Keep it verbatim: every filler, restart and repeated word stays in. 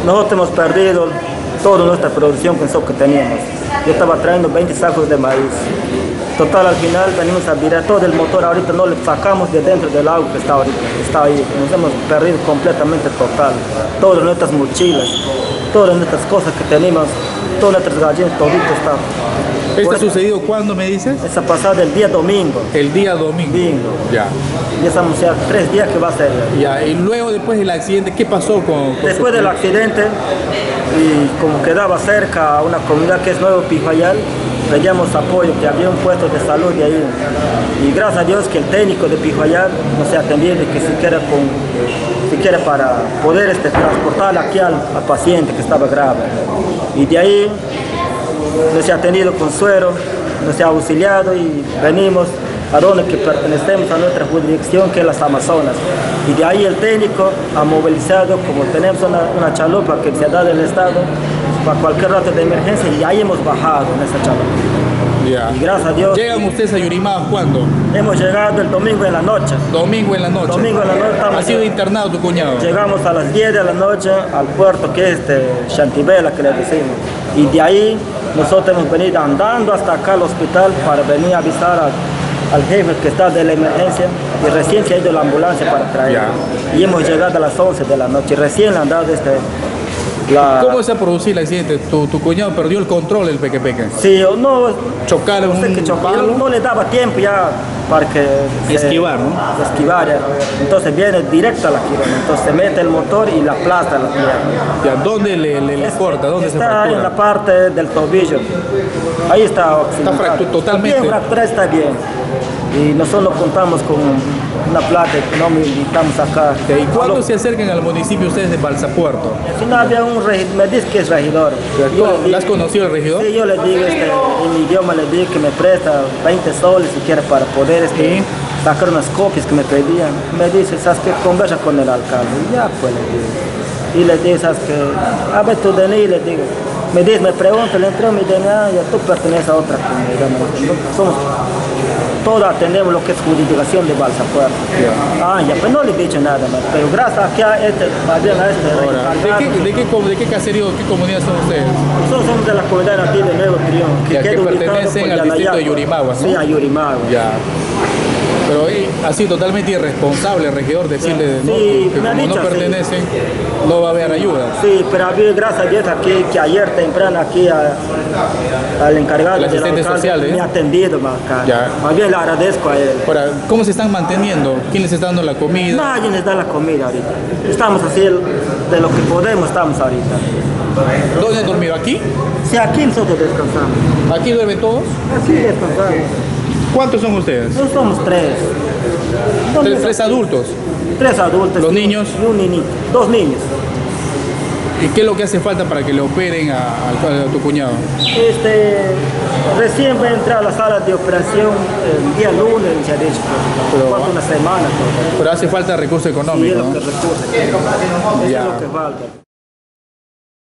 nosotros hemos perdido toda nuestra producción que teníamos. Yo estaba trayendo veinte sacos de maíz. Total, al final venimos a virar todo el motor, ahorita no le sacamos de dentro del agua que está ahorita, está ahí. Nos hemos perdido completamente total. Todas nuestras mochilas, todas nuestras cosas que teníamos, todas nuestras gallinas, todito está. ¿Esto ha sucedido cuándo, me dices? Esa pasada el día domingo. El día domingo. Domingo. Ya. Ya estamos ya tres días que va a ser. Ya, y luego después del accidente, ¿qué pasó con, con Después su... del accidente, y como quedaba cerca a una comunidad que es Nuevo Pijayal, pedíamos apoyo, que había un puesto de salud de ahí. Y gracias a Dios que el técnico de Pijayal nos ha atendido y que siquiera, con, siquiera para poder este, transportar aquí al, al paciente que estaba grave. Y de ahí nos ha atendido con suero, nos ha auxiliado y venimos a donde que pertenecemos a nuestra jurisdicción, que es las Amazonas. Y de ahí el técnico ha movilizado, como tenemos una, una chalupa que se da del Estado, para cualquier rato de emergencia, y ahí hemos bajado en esa chalupa. Ya. Y gracias a Dios. ¿Llegan ustedes a Yurimá cuándo? Hemos llegado el domingo en la noche. Domingo en la noche. Domingo en la noche. ¿Ha sido internado tu cuñado? Llegamos a las diez de la noche al puerto que es de Chantibela, que le decimos. Y de ahí nosotros hemos venido andando hasta acá al hospital para venir a avisar a, al jefe que está de la emergencia, y recién se ha ido la ambulancia para traerlo. Y hemos llegado a las once de la noche, recién le han dado este... La... ¿Cómo se ha producido el accidente? ¿Tu, tu cuñado perdió el control del peque peque? Sí, no... Chocaron no sé un que chocó, palo. no le daba tiempo ya para que... Esquivar, ¿no? Esquivar, ya. Entonces viene directo a la quirófano, entonces se mete el motor y la aplasta la pierna. Ya, ¿dónde le, le, le corta? ¿Dónde se fractura? Está en la parte del tobillo. Ahí está Está fracturado totalmente. Bien fracturado, está bien. Y nosotros contamos con una plata económica y estamos acá. ¿Y cuándo se acercan al municipio ustedes de Balsapuerto? Si no había un regidor, me dice que es regidor. ¿Le has conocido al regidor? Sí, yo le digo, este, en mi idioma le digo que me presta veinte soles si quiere para poder este, sacar unas copias que me pedían. Me dice, ¿sabes qué? Conversa con el alcalde. Y ya pues le digo. Y le digo, ¿sabes qué? A ver tu D N I, le digo. Me dice, me pregunta, le entrego mi D N A, ya tú perteneces a otra comunidad. Somos, todos atendemos lo que es jurisdicción de Balsapuerto. Yeah. Ah, ya, pues no le he dicho nada más, pero gracias a que a este, a este Ahora, ¿de, qué, de, qué, ¿De qué caserío, qué comunidad son ustedes? Nosotros somos de la comunidad nativa de Nuevo Trión. Que, ya, que pertenecen al distrito de Yurimagua, ¿no? Sí, a Yurimagua. Ya. Pero eh, ha sido totalmente irresponsable el regidor decirle sí, ¿no? que, que como dicho, no pertenecen, sí. no va a haber ayuda. Sí, pero había, gracias a Dios aquí, que ayer temprano aquí a, al encargado el asistente de la social, ¿eh? me ha atendido más acá. Ya. Más bien le agradezco a él. Ahora, ¿cómo se están manteniendo? ¿Quién les está dando la comida? Nadie les da la comida ahorita. Estamos así, de lo que podemos estamos ahorita. ¿Dónde han dormido? ¿Aquí? Sí, aquí nosotros descansamos. ¿Aquí duermen todos? Aquí descansamos. ¿Cuántos son ustedes? Nosotros somos tres. ¿Tres, tres adultos? Tres adultos. ¿Los niños? Y un niñito. Dos niños. ¿Y qué es lo que hace falta para que le operen a, a, a tu cuñado? Este, recién voy a entrar a la sala de operación el día lunes, se ha dicho, pero falta una semana. Todo. Pero hace falta recurso económico, sí, es ¿no? lo que recurso. Eso ya. es lo que falta.